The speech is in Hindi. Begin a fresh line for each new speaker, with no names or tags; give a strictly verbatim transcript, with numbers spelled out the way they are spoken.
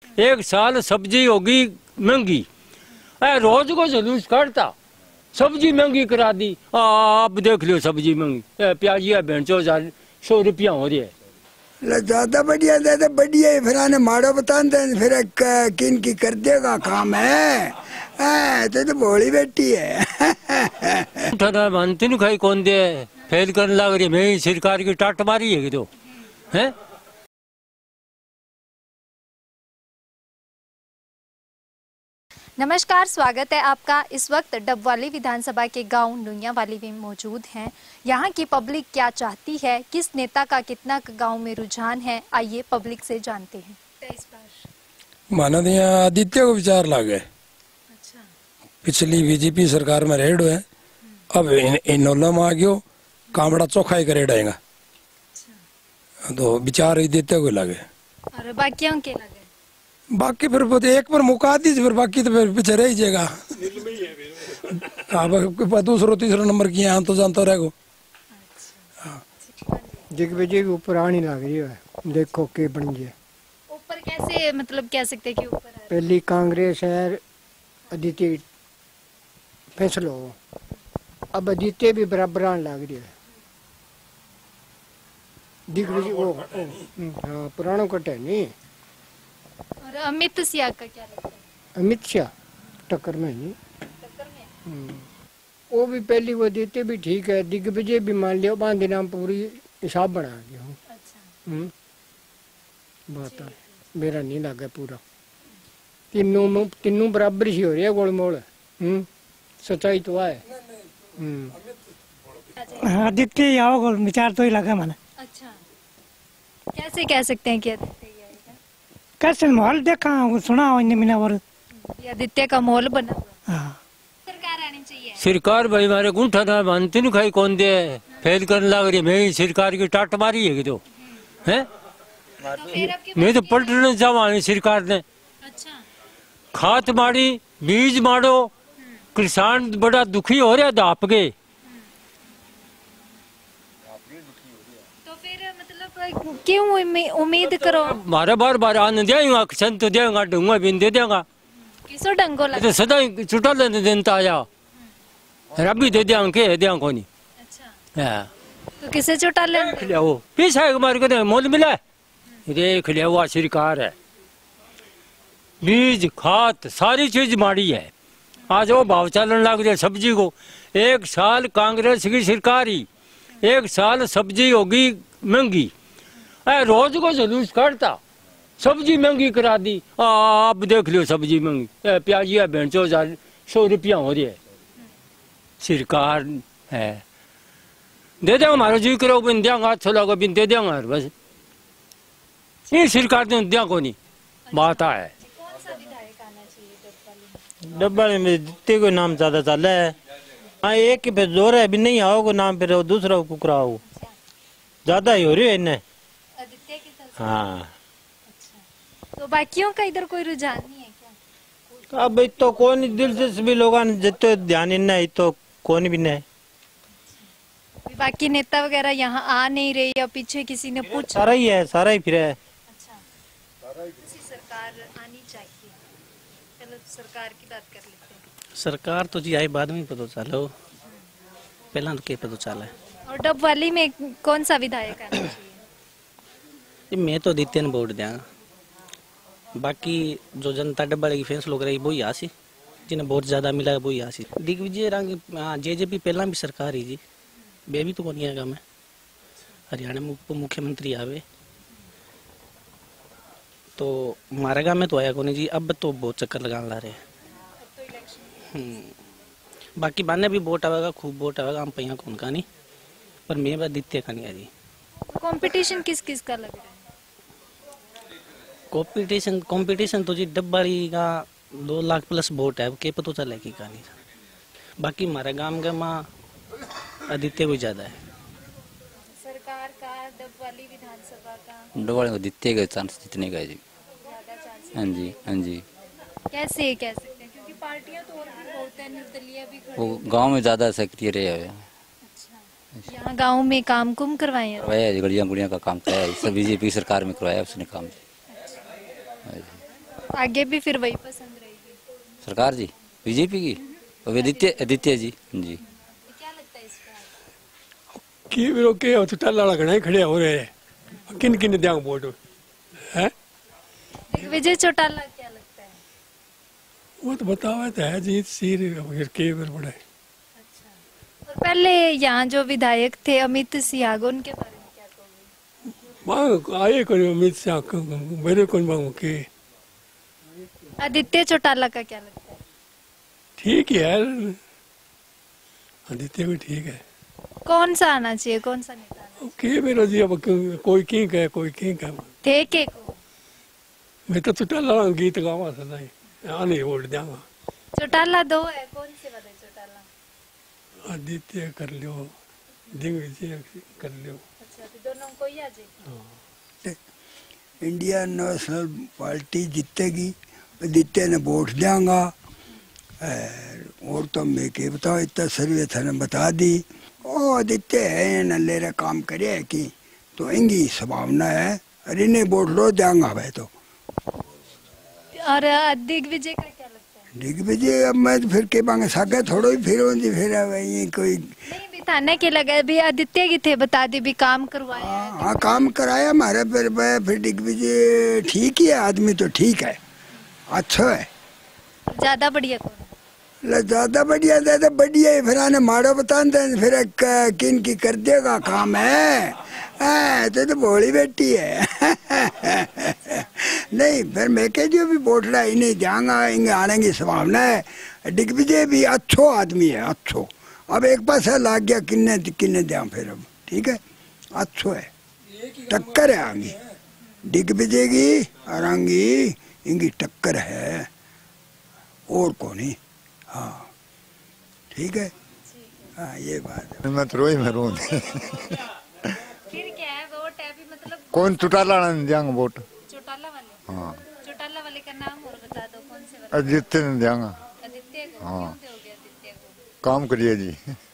एक साल सब्जी होगी महंगी, रोज को जुलूस करता, सब्जी महंगी करा दी। आप देख लो सब्जी महंगी, प्याजिया बेचो हजार सौ रुपया हो रही है।
ज्यादा बढ़िया ज्यादा बढ़िया है, फिर आने माड़ो बताते हैं, फिर किन की कर देगा काम है। आ, तो, तो भोली बेटी है।
मानती नहीं खाई कौन दे फेल करने लग रही, मैं सरकार की टाट मारी है कि तो है।
नमस्कार, स्वागत है आपका। इस वक्त डबवाली विधानसभा के गांव नुनियावाली में मौजूद हैं। यहां की पब्लिक क्या चाहती है, किस नेता का कितना गांव में रुझान है, आइए पब्लिक से जानते हैं। इस बार
माना दिया आदित्य को विचार लागे।
अच्छा।
पिछली बीजेपी सरकार में रेड है, अब इनोला में आ गयो, कामड़ा चौखाई करे डाएगा। अच्छा। तो विचार आदित्य को लागे
और बाकियों के लगे,
बाकी फिर एक पर मुका दी, फिर बाकी तो फिर पीछे रह जाएगा। अब दूसरा तीसरा नंबर की यहाँ तो जानता रहेगा।
दिग्विजय ऊपर आनी लग रही है, देखो के बन गया।
ऊपर कैसे, मतलब कह सकते हैं कि ऊपर है?
पहली कांग्रेस है, आदित्य फैसलो, अब आदित्य भी बराबर आने लग रही है। दिग्विजय वो हाँ पुराना कटे नहीं।
और अमित शाह का क्या लगता है?
अमित शाह टक्कर में नहीं,
टक्कर में
वो भी पहली वो देते भी ठीक है। दिग्विजय भी मान लिया, बांधे नाम पूरी हिसाब बना गया हूँ। अच्छा। बात है मेरा नहीं लगा पूरा, तीनों तीनों बराबर ही हो रही है गोलमोल। हम्म सच्चाई तो है।
आदित्य आओ विचार तो ही लगा मैंने।
अच्छा, कैसे कह सकते हैं कि आदित्य
कैसे माहौल देखा सुना मिला और
आदित्य का माहौल बना।
हाँ।
सरकार आनी चाहिए।
सरकार भाई हमारे गुंठा ना मानती नहीं खाई कौन दे फेल करने लग रही, मैं सरकार की टाट मारी है कि तो है। तो मैं तो पलटने जावा सरकार ने।
अच्छा।
खाद मारी, बीज मारो, किसान बड़ा दुखी हो रहा दाप के।
क्यों उम्मीद करो?
मारा बार बार आने देगा, संत देगा, ढूंगा भी दे देगा।
किसो डंगो लगा?
तो सदा छुटा लेने देता आया, रबी दे देंगे के देंगे कोनी।
अच्छा। हाँ। तो किसे छुटा लेने?
खिलिया वो पीछे हमारे को मोल मिला, ये खिलिया हुआ सरकार है। बीज खाद सारी चीज माड़ी है, आज वो भाव चलने लग गया सब्जी को। एक साल कांग्रेस की सरकार ही, एक साल सब्जी होगी महंगी, रोज को जुलूस करता, सब्जी महंगी करा दी। आप देख लो सब्जी महंगी, प्याजिया बेचो हजार सौ रुपया हो रही है। सरकार है दे देंगे, हमारा जी करो बिन देंगे, अच्छा लगा बिन दे देंगे बस। ये सरकार ने दिया को नहीं, बात है।
डब्बाली में जितने को नाम ज्यादा चल है, हाँ एक पे जोर है भी नहीं आओ को नाम, फिर दूसरा को कराओ ज्यादा ही हो रही है इन्हें। हाँ।
अच्छा। तो बाकियों का इधर कोई रुझान नहीं है क्या?
अब तो कौन दिलचस्पी लोगों ने जितने ध्यान इन्हें है तो कौन भी नहीं।
बाकी नेता वगैरह यहाँ आ नहीं रही, या पीछे किसी ने पूछा?
सारा ही है, सारा ही फिर है।
अच्छा। सरकार आनी चाहिए, चलो सरकार की बात कर लेते हैं।
सरकार तो जी आई बाद में पता चलो, पहला तो क्या पता चला है।
और डबवाली में कौन सा विधायक आना चाहिए?
मैं तो आदित्य ने वोट देंगा, बाकी जो जनता डब्बाली की फैसला कर रही वही आसी, जिन्हें बहुत ज्यादा मिला है वही आसी। दिग्विजय रंग जेजेपी पहला भी सरकार ही जी, बेबी तो कौन आएगा। मैं हरियाणा में उप मुख्यमंत्री आवे तो हमारे गाँव में तो आया कौन जी, अब तो बहुत चक्कर लगाने ला रहे हैं। बाकी बाने भी वोट आवेगा, खूब वोट आवेगा, हम पहिया कौन का नहीं, पर मैं आदित्य का नहीं है जी।
कंपटीशन किस किस का लग रहा है?
कंपटीशन कंपटीशन तो जी डब्बाली का दो लाख प्लस वोट है, के पता चले की कहानी। बाकी हमारे गांव के माँ आदित्य को ज्यादा है।
सरकार का डबवाली विधानसभा का
डबवाली को आदित्य का चांस जीतने का है जी।
ज्यादा चांस?
हाँ जी हाँ जी।
कैसे कह सकते हैं, क्योंकि पार्टियां तो और भी बहुत है, निर्दलीय भी खड़ी।
वो गांव में ज्यादा सक्रिय रहे है।
अच्छा। यहाँ गांव में काम कुम करवाए
करवाया, गड़िया गुड़िया का काम कराया, सब बीजेपी सरकार में करवाया उसने काम।
आगे भी फिर वही पसंद रहेगी?
सरकार जी बीजेपी की और आदित्य आदित्य जी जी।
क्या लगता है इस बार?
की विरो के हो तो टाला घना ही खड़े हो रहे हैं, किन किन देंगे वोट है?
दिग्विजय चौटाला क्या लगता है?
वो तो बतावा तो है जीत सिर फिर के फिर बड़ा है।
और पहले यहाँ जो विधायक थे अमित सियाग, उनके बारे में क्या कहोगे?
मांग आए करो अमित शाह मेरे को मांगो के
आदित्य चौटाला का क्या लगता है?
ठीक है यार, आदित्य भी ठीक है।
कौन सा आना चाहिए, कौन सा नेता आना
के मेरा जी अब कोई की कहे कोई की कहे
थे के को?
मैं तो चुटाला गीत गावा सदाई आने वोट देंगा।
चौटाला दो है, कौन से वाले चौटाला?
आदित्य कर लियो, दिग्विजय कर लियो।
अच्छा, तो दोनों को ही आ जाए।
इंडियन नेशनल पार्टी जीतेगी, आदित्य ने वोट देंगा। और तो मैं के बताओ, इतना सर्वे था ने बता दी। ओ आदित्य है न ले रहा काम करे कि तो इंगी संभावना है, अरे नहीं वोट लो देंगा भाई। तो
और दिग्विजय का क्या लगता है?
दिग्विजय अब मैं तो फिर के बांगे सागे थोड़ो ही फिर होंगी फिर ये कोई
नहीं भी थाने के लगे भी आदित्य की थे, बता दी भी काम करवाया है।
हाँ काम कराया हमारे फिर फिर दिग्विजय ठीक ही है, आदमी तो ठीक है, अच्छा है।
ज्यादा बढ़िया कौन?
ज्यादा बढ़िया ज्यादा बढ़िया है, फिर आने माड़ो बताते फिर किन की कर देगा काम है। आ, तो तो भोली बेटी है। नहीं फिर मैं कह दियो भी वोट ला ही नहीं जाऊंगा, इंगे आने की संभावना है। दिग्विजय भी अच्छो आदमी है, अच्छो। अब एक पास है लाग गया किन्ने किन्ने दिया फिर अब ठीक है, अच्छो है, टक्कर है आगे दिग्विजय की और आंगी इनकी टक्कर है और कौन ही। हाँ ठीक है, हाँ ये बात है।
मैं तो रोई में रो
फिर क्या है, वोट है भी मतलब
कौन चुटाला ने देंगे वोट?
चौटाला वाले?
हाँ
चौटाला वाले का नाम और बता दो, कौन से वाले?
आदित्य ने देंगे।
आदित्य को?
हाँ।
क्यों दोगे आदित्य को?
काम करिए जी।